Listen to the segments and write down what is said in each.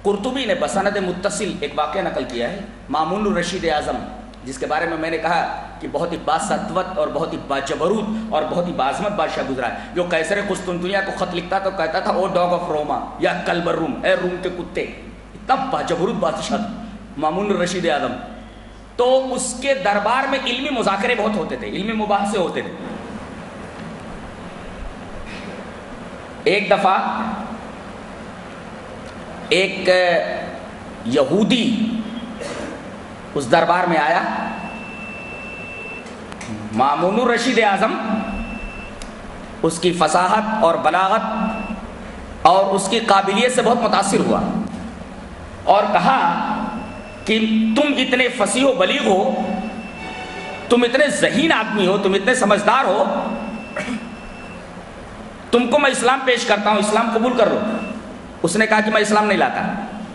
قرطبی نے بسند متصل ایک واقعہ نقل کیا ہے مامون الرشید اعظم، جس کے بارے میں نے کہا کہ بہت ہی باسطوت اور بہت ہی باجبروت اور بہت ہی باعظمت بادشاہ گزرا ہے، جو قیصر قسطنطنیہ کو خط لکھتا تو کہتا تھا او ڈاگ آف روما یا کلب الروم، اے روم کے کتے. اتنا باجبروت بادشاہ تھا مامون الرشید اعظم. تو اس کے دربار میں علمی مذاکرے بہت ہوتے تھے، علمی مباحثے ہوتے تھے. ایک دفعہ ایک یہودی اس دربار میں آیا. مامون الرشید اعظم اس کی فصاحت اور بلاغت اور اس کی قابلیت سے بہت متاثر ہوا اور کہا کہ تم اتنے فصیح و بلیغ ہو، تم اتنے ذہین آدمی ہو، تم اتنے سمجھدار ہو، تم کو میں اسلام پیش کرتا ہوں، اسلام قبول کر لو. اس نے کہا کہ میں اسلام نہیں لاتا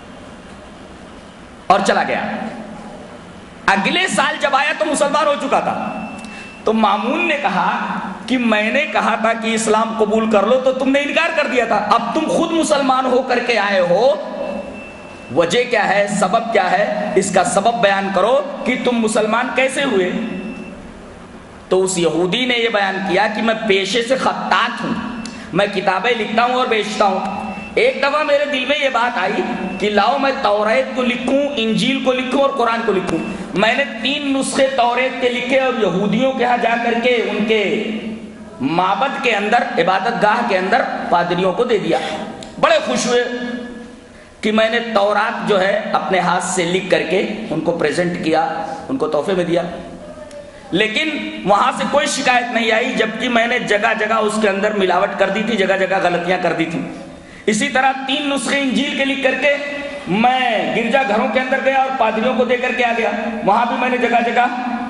اور چلا گیا. اگلے سال جب آیا تو مسلمان ہو چکا تھا. تو مامون نے کہا کہ میں نے کہا تھا کہ اسلام قبول کر لو تو تم نے انکار کر دیا تھا، اب تم خود مسلمان ہو کر کے آئے ہو، وجہ کیا ہے، سبب کیا ہے، اس کا سبب بیان کرو کہ تم مسلمان کیسے ہوئے. تو اس یہودی نے یہ بیان کیا کہ میں پیشے سے خطاط ہوں، میں کتابیں لکھتا ہوں اور بیچتا ہوں. ایک دفعہ میرے دل میں یہ بات آئی کہ لاؤ میں توریت کو لکھوں، انجیل کو لکھوں اور قرآن کو لکھوں. میں نے 3 نسخے توریت کے لکھے اور یہودیوں کے ہاں جا کر کے ان کے معبد کے اندر، عبادت گاہ کے اندر پادریوں کو دے دیا. بڑے خوش ہوئے کہ میں نے تورات جو ہے اپنے ہاتھ سے لکھ کر کے ان کو پریزنٹ کیا، ان کو تحفے میں دیا. لیکن وہاں سے کوئی شکایت نہیں آئی، جبکہ میں نے جگہ جگہ اس کے اندر ملاوٹ کر دی تھی، جگہ جگہ غلطیاں کر دی تھی. اسی طرح 3 نسخے انجیل کے لکھ کر کے میں گرجا گھروں کے اندر گیا اور پادریوں کو دے کر کے آ گیا، وہاں بھی میں نے جگہ جگہ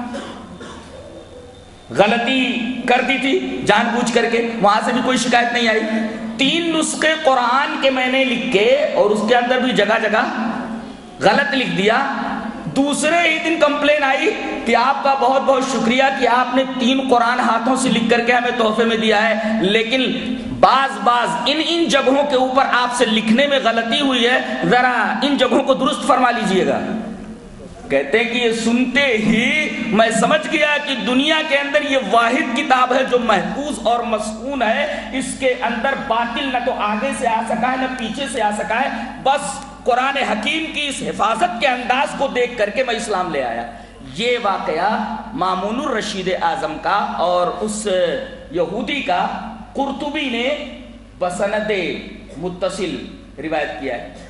غلطی کر دی تھی جان بوجھ کر کے، وہاں سے بھی کوئی شکایت نہیں آئی. 3 نسخے قرآن کے میں نے لکھے اور اس کے اندر بھی جگہ جگہ غلط لکھ دیا. دوسرے ہی دن کمپلین آئی کہ آپ کا بہت بہت شکریہ کہ آپ نے 3 قرآن ہاتھوں سے لکھ کر کے ہمیں تحفے میں دیا ہے، لیکن بعض ان جگہوں کے اوپر آپ سے لکھنے میں غلطی ہوئی ہے، ذرا ان جگہوں کو درست فرما لیجئے گا. کہتے ہیں کہ یہ سنتے ہی میں سمجھ گیا کہ دنیا کے اندر یہ واحد کتاب ہے جو محفوظ اور مسکون ہے، اس کے اندر باطل نہ تو آگے سے آ سکا ہے نہ پیچھے سے آ سکا ہے. بس قرآن حکیم کی اس حفاظت کے انداز کو دیکھ کر کے میں اسلام لے آیا. یہ واقعہ مامون الرشید اعظم کا اور اس یہودی کا قرطبی نے بسند متصل روایت کیا ہے.